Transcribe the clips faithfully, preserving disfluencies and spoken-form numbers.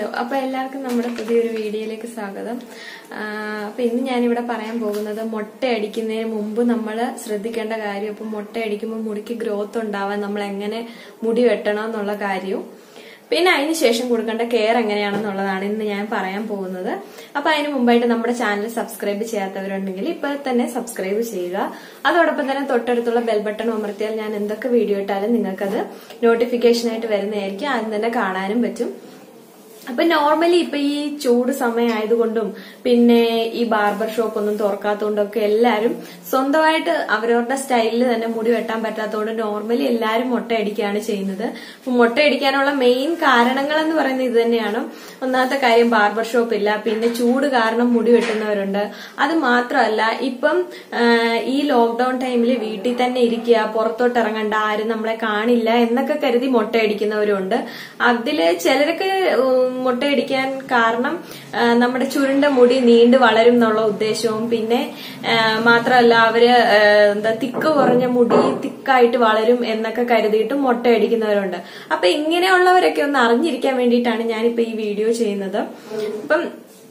Hello, അപ്പൊ എല്ലാവർക്കും നമ്മുടെ പുതിയൊരു വീഡിയോയിലേക്ക് സ്വാഗതം. അപ്പൊ ഇന്ന് ഞാനിവിടെ പറയാൻ പോകുന്നത് മുട്ടയടിക്കുന്നതിന് മുമ്പ് നമ്മൾ ശ്രദ്ധിക്കേണ്ട കാര്യം. അപ്പൊ മുട്ടയടിക്കുമ്പോൾ മുടിക്ക് ഗ്രോത്ത് ഉണ്ടാവാൻ നമ്മൾ എങ്ങനെ മുടി വെട്ടണം എന്നുള്ള കാര്യവും പിന്നെ അതിന് ശേഷം കൊടുക്കേണ്ട കെയർ എങ്ങനെയാണെന്നുള്ളതാണ് ഇന്ന് ഞാൻ പറയാൻ പോകുന്നത്. അപ്പൊ അതിന് മുമ്പായിട്ട് നമ്മുടെ ചാനൽ സബ്സ്ക്രൈബ് ചെയ്യാത്തവരുണ്ടെങ്കിൽ ഇപ്പൊ തന്നെ സബ്സ്ക്രൈബ് ചെയ്യുക. അതോടൊപ്പം തന്നെ തൊട്ടടുത്തുള്ള ബെൽ ബട്ടൺ അമർത്തിയാൽ ഞാൻ എന്തൊക്കെ വീഡിയോ ഇട്ടാലും നിങ്ങൾക്കത് നോട്ടിഫിക്കേഷൻ ആയിട്ട് വരുന്നതായിരിക്കും. ആദ്യം തന്നെ കാണാനും പറ്റും. അപ്പൊ നോർമലി ഇപ്പൊ ഈ ചൂട് സമയമായതുകൊണ്ടും പിന്നെ ഈ ബാർബർ ഷോപ്പ് ഒന്നും തുറക്കാത്തതുകൊണ്ടും ഒക്കെ എല്ലാരും സ്വന്തമായിട്ട് അവരവരുടെ സ്റ്റൈലിൽ തന്നെ മുടി വെട്ടാൻ പറ്റാത്തതുകൊണ്ട് നോർമലി എല്ലാരും മുട്ടയടിക്കുകയാണ് ചെയ്യുന്നത്. അപ്പൊ മുട്ടയടിക്കാനുള്ള മെയിൻ കാരണങ്ങൾ എന്ന് പറയുന്നത് ഇത് തന്നെയാണ്. ഒന്നാമത്തെ കാര്യം ബാർബർ ഷോപ്പ് ഇല്ല, പിന്നെ ചൂട് കാരണം മുടി വെട്ടുന്നവരുണ്ട്. അത് മാത്രമല്ല ഇപ്പം ഈ ലോക്ക്ഡൌൺ ടൈമിൽ വീട്ടിൽ തന്നെ ഇരിക്കുക, പുറത്തോട്ട് ഇറങ്ങണ്ട, ആരും നമ്മളെ കാണില്ല എന്നൊക്കെ കരുതി മുട്ടയടിക്കുന്നവരുണ്ട്. അതില് ചിലരൊക്കെ മുട്ടയടിക്കാൻ കാരണം നമ്മുടെ ചുരുണ്ട മുടി നീണ്ടു വളരും എന്നുള്ള ഉദ്ദേശവും പിന്നെ മാത്രമല്ല അവര് എന്താ തിക്ക് കുറഞ്ഞ മുടി തിക്കായിട്ട് വളരും എന്നൊക്കെ കരുതിയിട്ട് മുട്ടയടിക്കുന്നവരുണ്ട്. അപ്പൊ ഇങ്ങനെയുള്ളവരൊക്കെ ഒന്ന് അറിഞ്ഞിരിക്കാൻ വേണ്ടിയിട്ടാണ് ഞാനിപ്പോ ഈ വീഡിയോ ചെയ്യുന്നത്. അപ്പം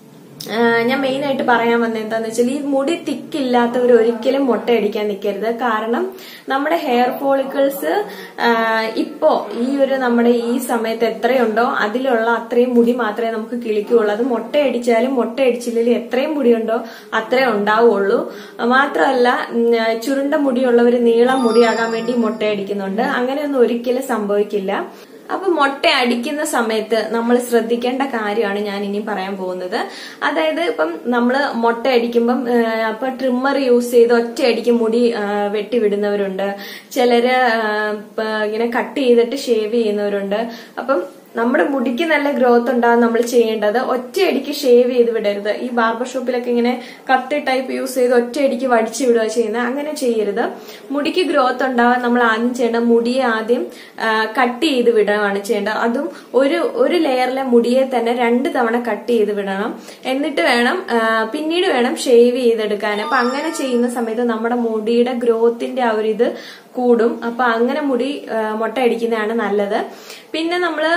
ഞാൻ മെയിൻ ആയിട്ട് പറയാൻ വന്നത് എന്താന്ന് വെച്ചാൽ ഈ മുടി തിക്കില്ലാത്തവർ ഒരിക്കലും മുട്ടയടിക്കാൻ നിൽക്കരുത്. കാരണം നമ്മുടെ ഹെയർ ഫോളിക്കിൾസ് ഇപ്പോ ഈ ഒരു നമ്മുടെ ഈ സമയത്ത് എത്രയുണ്ടോ അതിലുള്ള അത്രയും മുടി മാത്രമേ നമുക്ക് കിളിക്കുകയുള്ളൂ. അത് മുട്ടയടിച്ചാലും മുട്ടയടിച്ചില്ലെങ്കിൽ എത്രയും മുടിയുണ്ടോ അത്രേ ഉണ്ടാവുള്ളൂ. മാത്രമല്ല ചുരുണ്ട മുടിയുള്ളവർ നീളം മുടിയാകാൻ വേണ്ടി മുട്ടയടിക്കുന്നുണ്ട്. അങ്ങനെയൊന്നും ഒരിക്കലും സംഭവിക്കില്ല. അപ്പൊ മുട്ട അടിക്കുന്ന സമയത്ത് നമ്മൾ ശ്രദ്ധിക്കേണ്ട കാര്യമാണ് ഞാൻ ഇനി പറയാൻ പോകുന്നത്. അതായത് ഇപ്പം നമ്മള് മുട്ട അടിക്കുമ്പം ഇപ്പൊ ട്രിമ്മർ യൂസ് ചെയ്ത് ഒറ്റയടിക്ക് മുടി വെട്ടിവിടുന്നവരുണ്ട്, ചിലര് ഇങ്ങനെ കട്ട് ചെയ്തിട്ട് ഷേവ് ചെയ്യുന്നവരുണ്ട്. അപ്പം നമ്മുടെ മുടിക്ക് നല്ല ഗ്രോത്ത് ഉണ്ടാകാൻ നമ്മൾ ചെയ്യേണ്ടത് ഒറ്റയടിക്ക് ഷേവ് ചെയ്ത് വിടരുത്. ഈ ബാർബർ ഷോപ്പിലൊക്കെ ഇങ്ങനെ കത്തി ടൈപ്പ് യൂസ് ചെയ്ത് ഒറ്റയടിക്ക് വടിച്ചു വിടുക ചെയ്യുന്നത്, അങ്ങനെ ചെയ്യരുത്. മുടിക്ക് ഗ്രോത്ത് ഉണ്ടാവാൻ നമ്മൾ ആദ്യം ചെയ്യേണ്ടത് മുടിയെ ആദ്യം കട്ട് ചെയ്ത് വിടുകയാണ് ചെയ്യേണ്ടത്. അതും ഒരു ഒരു ലെയറിലെ മുടിയെ തന്നെ രണ്ട് തവണ കട്ട് ചെയ്ത് വിടണം. എന്നിട്ട് വേണം പിന്നീട് വേണം ഷേവ് ചെയ്തെടുക്കാൻ. അപ്പൊ അങ്ങനെ ചെയ്യുന്ന സമയത്ത് നമ്മുടെ മുടിയുടെ ഗ്രോത്തിന്റെ ആ ഒരു ഇത് കൂടും. അപ്പൊ അങ്ങനെ മുടി മുട്ട അടിക്കുന്നതാണ് നല്ലത്. പിന്നെ നമ്മള്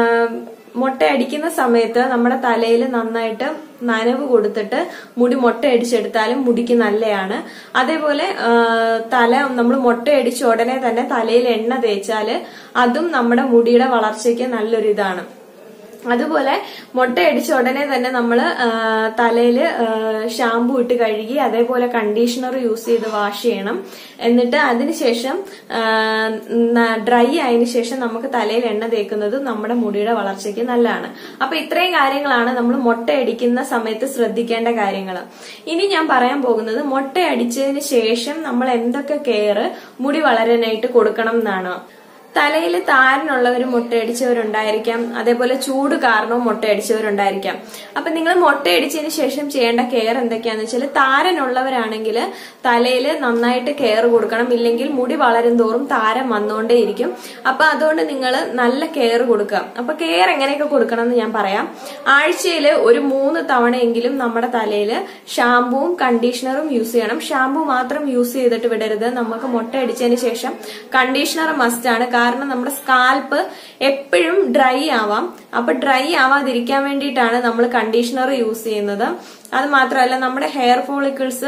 മുട്ട അടിക്കുന്ന സമയത്ത് നമ്മുടെ തലയിൽ നന്നായിട്ട് നനവ് കൊടുത്തിട്ട് മുടി മുട്ട അടിച്ചെടുത്താലും മുടിക്ക് നല്ലതാണ്. അതേപോലെ തല നമ്മൾ മുട്ടയടിച്ച ഉടനെ തന്നെ തലയിൽ എണ്ണ തേച്ചാല് അതും നമ്മുടെ മുടിയുടെ വളർച്ചയ്ക്ക് നല്ലൊരു ഇതാണ്. അതുപോലെ മുട്ടയടിച്ച ഉടനെ തന്നെ നമ്മള് തലയില് ഷാമ്പു ഇട്ട് കഴുകി അതേപോലെ കണ്ടീഷണർ യൂസ് ചെയ്ത് വാഷ് ചെയ്യണം. എന്നിട്ട് അതിനുശേഷം ഡ്രൈ ആയതിനു ശേഷം നമുക്ക് തലയിൽ എണ്ണ തേക്കുന്നത് നമ്മുടെ മുടിയുടെ വളർച്ചയ്ക്ക് നല്ലതാണ്. അപ്പൊ ഇത്രയും കാര്യങ്ങളാണ് നമ്മൾ മുട്ടയടിക്കുന്ന സമയത്ത് ശ്രദ്ധിക്കേണ്ട കാര്യങ്ങൾ. ഇനി ഞാൻ പറയാൻ പോകുന്നത് മുട്ടയടിച്ചതിന് ശേഷം നമ്മൾ എന്തൊക്കെ കെയർ മുടി വളരാനായിട്ട് കൊടുക്കണം എന്നാണ്. തലയിൽ താരനുള്ളവർ മുട്ടയടിച്ചവരുണ്ടായിരിക്കാം, അതേപോലെ ചൂട് കാരണവും മുട്ടയടിച്ചവരുണ്ടായിരിക്കാം. അപ്പൊ നിങ്ങൾ മുട്ടയടിച്ചതിന് ശേഷം ചെയ്യേണ്ട കെയർ എന്തൊക്കെയാന്ന് വെച്ചാൽ താരനുള്ളവരാണെങ്കിൽ തലയിൽ നന്നായിട്ട് കെയർ കൊടുക്കണം. ഇല്ലെങ്കിൽ മുടി വളരും തോറും താരം വന്നുകൊണ്ടേയിരിക്കും. അപ്പൊ അതുകൊണ്ട് നിങ്ങൾ നല്ല കെയർ കൊടുക്കുക. അപ്പൊ കെയർ എങ്ങനെയൊക്കെ കൊടുക്കണം എന്ന് ഞാൻ പറയാം. ആഴ്ചയിൽ ഒരു മൂന്ന് തവണയെങ്കിലും നമ്മുടെ തലയിൽ ഷാമ്പുവും കണ്ടീഷണറും യൂസ് ചെയ്യണം. ഷാമ്പു മാത്രം യൂസ് ചെയ്തിട്ട് വിടരുത്. നമുക്ക് മുട്ടയടിച്ചതിന് ശേഷം കണ്ടീഷണർ മസ്റ്റ് ആണ്. കാരണം നമ്മുടെ സ്കാൽപ്പ് എപ്പോഴും ഡ്രൈ ആവാം. അപ്പൊ ഡ്രൈ ആവാതിരിക്കാൻ വേണ്ടിയിട്ടാണ് നമ്മൾ കണ്ടീഷണർ യൂസ് ചെയ്യുന്നത്. അത് മാത്രമല്ല നമ്മുടെ ഹെയർ ഫോളിക്കിൾസ്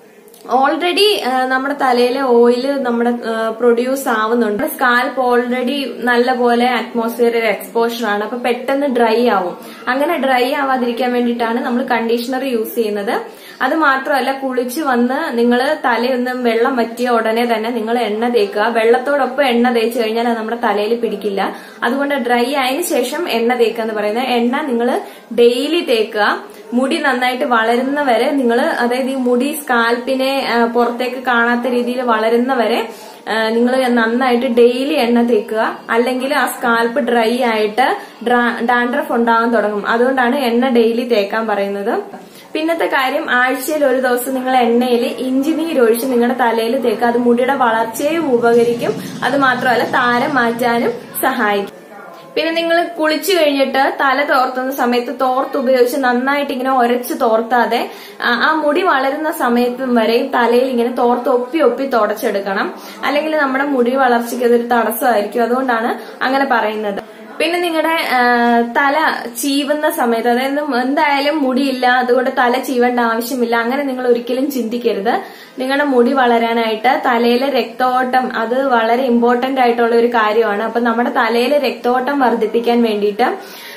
ഓൾറെഡി നമ്മുടെ തലയിലെ ഓയില് നമ്മുടെ പ്രൊഡ്യൂസ് ആവുന്നുണ്ട്. സ്കാൽപ്പ് ഓൾറെഡി നല്ല പോലെ അറ്റ്മോസ്ഫിയറിൽ എക്സ്പോഷർ ആണ്. അപ്പൊ പെട്ടെന്ന് ഡ്രൈ ആവും. അങ്ങനെ ഡ്രൈ ആവാതിരിക്കാൻ വേണ്ടിയിട്ടാണ് നമ്മൾ കണ്ടീഷണർ യൂസ് ചെയ്യുന്നത്. അത് മാത്രമല്ല കുളിച്ച് വന്ന് നിങ്ങൾ തലയൊന്നും വെള്ളം വറ്റിയ ഉടനെ തന്നെ നിങ്ങൾ എണ്ണ തേക്കുക. വെള്ളത്തോടൊപ്പം എണ്ണ തേച്ച് കഴിഞ്ഞാൽ അത് നമ്മുടെ തലയിൽ പിടിക്കില്ല. അതുകൊണ്ട് ഡ്രൈ ആയതിനു ശേഷം എണ്ണ തേക്കുക എന്ന് പറയുന്നത്. എണ്ണ നിങ്ങൾ ഡെയിലി തേക്കുക. മുടി നന്നായിട്ട് വളരുന്നവരെ നിങ്ങൾ, അതായത് ഈ മുടി സ്കാൽപ്പിനെ പുറത്തേക്ക് കാണാത്ത രീതിയിൽ വളരുന്നവരെ നിങ്ങൾ നന്നായിട്ട് ഡെയിലി എണ്ണ തേക്കുക. അല്ലെങ്കിൽ ആ സ്കാൽപ്പ് ഡ്രൈ ആയിട്ട് ഡാൻഡ്രഫ് ഉണ്ടാകാൻ തുടങ്ങും. അതുകൊണ്ടാണ് എണ്ണ ഡെയിലി തേക്കാൻ പറയുന്നത്. പിന്നത്തെ കാര്യം, ആഴ്ചയിൽ ഒരു ദിവസം നിങ്ങൾ എണ്ണയിൽ ഇഞ്ചി നീരൊഴിച്ച് നിങ്ങളുടെ തലയിൽ തേക്കുക. അത് മുടിയുടെ വളർച്ചയും ഉപകരിക്കും. അത് മാത്രമല്ല താരം മാറ്റാനും സഹായിക്കും. പിന്നെ നിങ്ങൾ കുളിച്ചു കഴിഞ്ഞിട്ട് തല തോർത്തുന്ന സമയത്ത് തോർത്ത് ഉപയോഗിച്ച് നന്നായിട്ട് ഇങ്ങനെ ഒരച്ച് തോർത്താതെ ആ മുടി വളരുന്ന സമയത്തും വരെയും തലയിൽ ഇങ്ങനെ തോർത്ത് ഒപ്പി ഒപ്പി തുടച്ചെടുക്കണം. അല്ലെങ്കിൽ നമ്മുടെ മുടി വളർച്ചയ്ക്ക് അതൊരു തടസ്സമായിരിക്കും. അതുകൊണ്ടാണ് അങ്ങനെ പറയുന്നത്. പിന്നെ നിങ്ങളുടെ തല ചീവുന്ന സമയത്ത്, അതായത് എന്തായാലും മുടിയില്ല അതുകൊണ്ട് തല ചീവേണ്ട ആവശ്യമില്ല, അങ്ങനെ നിങ്ങൾ ഒരിക്കലും ചിന്തിക്കരുത്. നിങ്ങളുടെ മുടി വളരാനായിട്ട് തലയിലെ രക്തോട്ടം അത് വളരെ ഇമ്പോർട്ടന്റ് ആയിട്ടുള്ള ഒരു കാര്യമാണ്. അപ്പൊ നമ്മുടെ തലയിലെ രക്തോട്ടം വർദ്ധിപ്പിക്കാൻ വേണ്ടിയിട്ട്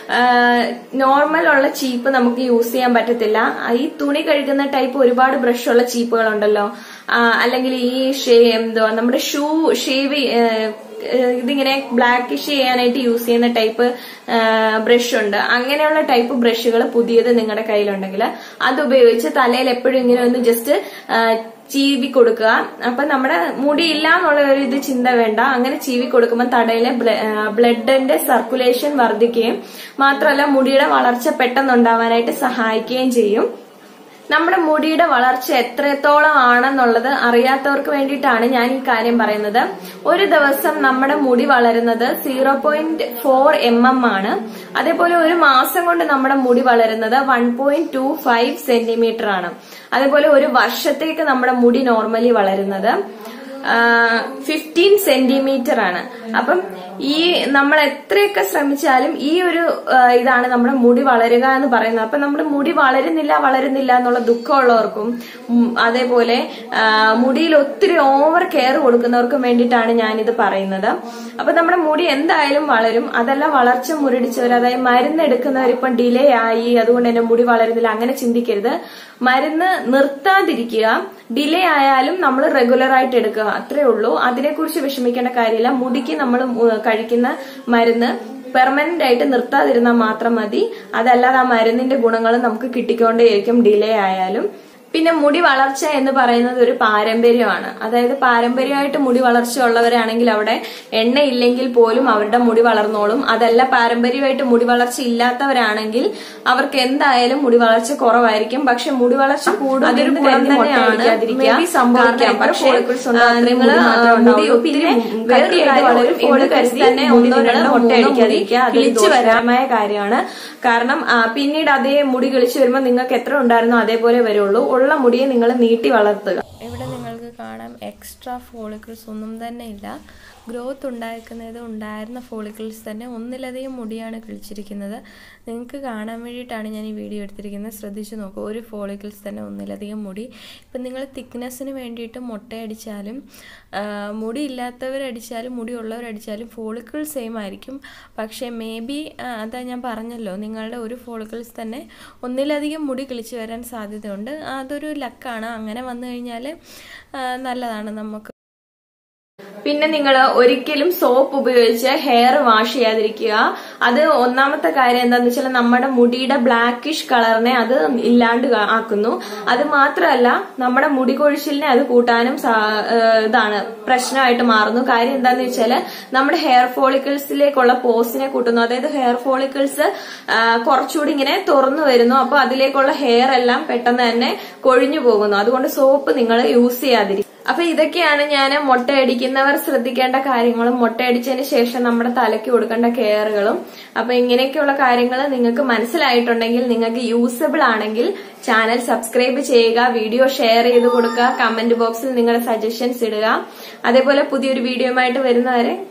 നോർമൽ ഉള്ള ചീപ്പ് നമുക്ക് യൂസ് ചെയ്യാൻ പറ്റത്തില്ല. ഈ തുണി കഴുകുന്ന ടൈപ്പ് ഒരുപാട് ബ്രഷ് ഉള്ള ചീപ്പുകളുണ്ടല്ലോ, അല്ലെങ്കിൽ ഈ എന്തോ നമ്മുടെ ഷൂ ഷേവ് ഇതിങ്ങനെ ബ്ലാക്കിഷ് ചെയ്യാനായിട്ട് യൂസ് ചെയ്യുന്ന ടൈപ്പ് ബ്രഷ് ഉണ്ട്. അങ്ങനെയുള്ള ടൈപ്പ് ബ്രഷുകൾ പുതിയത് നിങ്ങളുടെ കയ്യിലുണ്ടെങ്കിൽ അത് ഉപയോഗിച്ച് തലയിൽ എപ്പോഴും ഇങ്ങനെ ഒന്ന് ജസ്റ്റ് ചീവി കൊടുക്കുക. അപ്പൊ നമ്മുടെ മുടിയില്ല എന്നുള്ള ഒരു ഇത് ചിന്ത വേണ്ട. അങ്ങനെ ചീവി കൊടുക്കുമ്പോൾ തടയിലെ ബ്ലഡിന്റെ സർക്കുലേഷൻ വർദ്ധിക്കുകയും മാത്രമല്ല മുടിയുടെ വളർച്ച പെട്ടെന്നുണ്ടാവാനായിട്ട് സഹായിക്കുകയും ചെയ്യും. നമ്മുടെ മുടിയുടെ വളർച്ച എത്രത്തോളം ആണെന്നുള്ളത് അറിയാത്തവർക്ക് വേണ്ടിയിട്ടാണ് ഞാൻ ഈ കാര്യം പറയുന്നത്. ഒരു ദിവസം നമ്മുടെ മുടി വളരുന്നത് zero point four M M ആണ്. അതേപോലെ ഒരു മാസം കൊണ്ട് നമ്മുടെ മുടി വളരുന്നത് one point two five centimetre ആണ്. അതേപോലെ ഒരു വർഷത്തേക്ക് നമ്മുടെ മുടി നോർമലി വളരുന്നത് ഫിഫ്റ്റീൻ സെന്റിമീറ്റർ ആണ്. അപ്പം ഈ നമ്മൾ എത്രയൊക്കെ ശ്രമിച്ചാലും ഈ ഒരു ഇതാണ് നമ്മുടെ മുടി വളരുക എന്ന് പറയുന്നത്. അപ്പൊ നമ്മുടെ മുടി വളരുന്നില്ല വളരുന്നില്ല എന്നുള്ള ദുഃഖമുള്ളവർക്കും അതേപോലെ മുടിയിൽ ഒത്തിരി ഓവർ കെയർ കൊടുക്കുന്നവർക്കും വേണ്ടിയിട്ടാണ് ഞാനിത് പറയുന്നത്. അപ്പൊ നമ്മുടെ മുടി എന്തായാലും വളരും. അതല്ല വളർച്ച മുരടിച്ചവർ, അതായത് മരുന്ന് എടുക്കുന്നവർ ഇപ്പം ഡിലേ ആയി അതുകൊണ്ട് എന്റെ മുടി വളരുന്നില്ല അങ്ങനെ ചിന്തിക്കരുത്. മരുന്ന് നിർത്താതിരിക്കുക. ഡിലേ ആയാലും നമ്മൾ റെഗുലർ ആയിട്ട് എടുക്കുക, അത്രേ ഉള്ളൂ. അതിനെക്കുറിച്ച് വിഷമിക്കേണ്ട കാര്യമില്ല. മുടിക്ക് നമ്മൾ കഴിക്കുന്ന മരുന്ന് പെർമനന്റ് ആയിട്ട് നിർത്താതിരുന്നാൽ മാത്രം മതി. അതല്ലാതെ ആ മരുന്നിന്റെ ഗുണങ്ങൾ നമുക്ക് കിട്ടിക്കൊണ്ടേയിരിക്കും ഡിലേ ആയാലും. പിന്നെ മുടി വളർച്ച എന്ന് പറയുന്നത് ഒരു പാരമ്പര്യമാണ്. അതായത് പാരമ്പര്യമായിട്ട് മുടി വളർച്ച ഉള്ളവരാണെങ്കിൽ അവിടെ എണ്ണ ഇല്ലെങ്കിൽ പോലും അവരുടെ മുടി വളർന്നോളും. അതല്ല പാരമ്പര്യമായിട്ട് മുടി വളർച്ച ഇല്ലാത്തവരാണെങ്കിൽ അവർക്ക് എന്തായാലും മുടി വളർച്ച കുറവായിരിക്കും. പക്ഷെ മുടി വളർച്ച കൂടും അതൊരു ഗുണം തന്നെയാണ്, സംഭവിക്കാം. പക്ഷേ നിങ്ങൾ മുടി ഒത്തിരി തന്നെ ഒന്നോ രണ്ടോ മുട്ട അടിക്കാതിരിക്കുക, കിളിച്ചു വരാമായ കാര്യമാണ്. കാരണം പിന്നീട് അതേ മുടി കിളിച്ചു വരുമ്പോൾ നിങ്ങൾക്ക് എത്ര ഉണ്ടായിരുന്നോ അതേപോലെ വരുള്ളൂ. ഉള്ള മുടിയെ നിങ്ങൾ നീട്ടി വളർത്തുക. ഇവിടെ നിങ്ങൾക്ക് കാണാം എക്സ്ട്രാ ഫോളിക്കിൾസ് ഒന്നും തന്നെ ഇല്ല. ഗ്രോത്ത് ഉണ്ടായിരിക്കുന്നത് ഉണ്ടായിരുന്ന ഫോളിക്കിൾസ് തന്നെ ഒന്നിലധികം മുടിയാണ് കിളിച്ചിരിക്കുന്നത്. നിങ്ങൾക്ക് കാണാൻ വേണ്ടിയിട്ടാണ് ഞാൻ ഈ വീഡിയോ എടുത്തിരിക്കുന്നത്. ശ്രദ്ധിച്ചു നോക്കൂ, ഒരു ഫോളിക്കിൾസ് തന്നെ ഒന്നിലധികം മുടി. ഇപ്പം നിങ്ങൾ തിക്നെസ്സിന് വേണ്ടിയിട്ട് മുട്ടയടിച്ചാലും മുടി ഇല്ലാത്തവരടിച്ചാലും മുടി ഉള്ളവരടിച്ചാലും ഫോളിക്കിൾ സെയിം ആയിരിക്കും. പക്ഷേ മേ ബി അതാ ഞാൻ പറഞ്ഞല്ലോ, നിങ്ങളുടെ ഒരു ഫോളിക്കിൾസ് തന്നെ ഒന്നിലധികം മുടി കിളിച്ച് വരാൻ സാധ്യതയുണ്ട്. അതൊരു ലക്കാണ്. അങ്ങനെ വന്നു കഴിഞ്ഞാൽ നല്ലതാണ് നമുക്ക്. പിന്നെ നിങ്ങൾ ഒരിക്കലും സോപ്പ് ഉപയോഗിച്ച് ഹെയർ വാഷ് ചെയ്യാതിരിക്കുക. അത് ഒന്നാമത്തെ കാര്യം എന്താന്ന് വെച്ചാൽ നമ്മുടെ മുടിയുടെ ബ്ലാക്കിഷ് കളറിനെ അത് ഇല്ലാണ്ട് ആക്കുന്നു. അത് മാത്രമല്ല നമ്മുടെ മുടി കൊഴിച്ചിലിനെ അത് കൂട്ടാനും ഇതാണ് പ്രശ്നമായിട്ട് മാറുന്നു. കാര്യം എന്താന്ന് വെച്ചാൽ നമ്മുടെ ഹെയർ ഫോളിക്കിൾസിലേക്കുള്ള പോസിനെ കൂട്ടുന്നു. അതായത് ഹെയർ ഫോളിക്കിൾസ് കുറച്ചുകൂടി ഇങ്ങനെ തുറന്നു വരുന്നു. അപ്പൊ അതിലേക്കുള്ള ഹെയർ എല്ലാം പെട്ടെന്ന് തന്നെ കൊഴിഞ്ഞു പോകുന്നു. അതുകൊണ്ട് സോപ്പ് നിങ്ങൾ യൂസ് ചെയ്യാതിരിക്കും. അപ്പൊ ഇതൊക്കെയാണ് ഞാൻ മുട്ടയടിക്കുന്നവർ ശ്രദ്ധിക്കേണ്ട കാര്യങ്ങളും മുട്ടയടിച്ചതിന് ശേഷം നമ്മുടെ തലയ്ക്ക് കൊടുക്കേണ്ട കെയറുകളും. അപ്പൊ ഇങ്ങനെയൊക്കെയുള്ള കാര്യങ്ങൾ നിങ്ങൾക്ക് മനസ്സിലായിട്ടുണ്ടെങ്കിൽ, നിങ്ങൾക്ക് യൂസബിൾ ആണെങ്കിൽ ചാനൽ സബ്സ്ക്രൈബ് ചെയ്യുക, വീഡിയോ ഷെയർ ചെയ്ത് കൊടുക്കുക, കമന്റ് ബോക്സിൽ നിങ്ങളുടെ സജഷൻസ് ഇടുക. അതേപോലെ പുതിയൊരു വീഡിയോയുമായിട്ട് വരുന്നവരെ